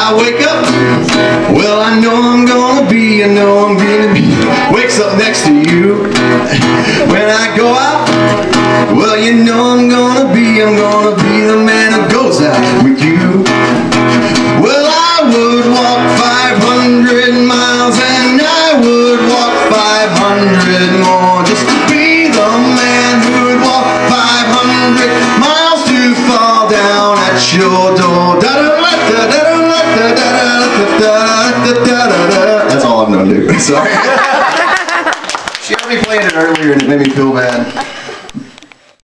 I wake up, well, I know I'm gonna be, I know I'm gonna be, wakes up next to you. When I go out, well, you know I'm gonna be the man who goes out with you. Well, I would walk 500 miles and I would walk 500 more just to be the man who would walk 500 miles to fall down at your door. That's all I'm gonna do. Sorry. She already played it earlier and it made me feel bad.